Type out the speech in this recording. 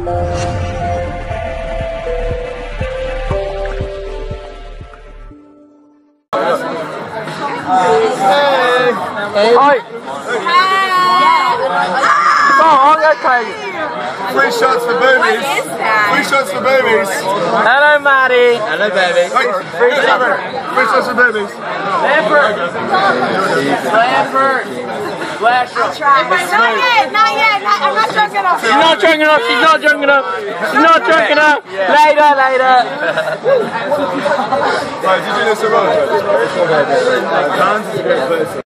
Oi! Oh, I'm okay. 3 shots for boobies. What is that? 3 shots for boobies. Hello, Maddie. Hello, baby. Wait, 3 shots for boobies. Lampert. Flash up. Not yet. I'm not drunk enough. She's not drunk enough. She's not drunk enough. She's not drunk enough. Later. Right, did you do this alright? Cairns is a great place.